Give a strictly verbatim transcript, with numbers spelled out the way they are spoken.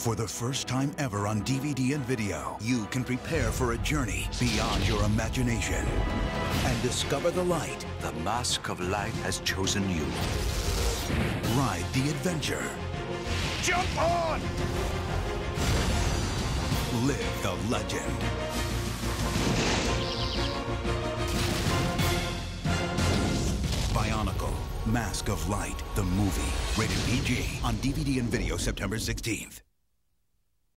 For the first time ever on D V D and video, you can prepare for a journey beyond your imagination and discover the light. The Mask of Light has chosen you. Ride the adventure. Jump on! Live the legend. Bionicle, Mask of Light, the movie. Rated P G on D V D and video September sixteenth.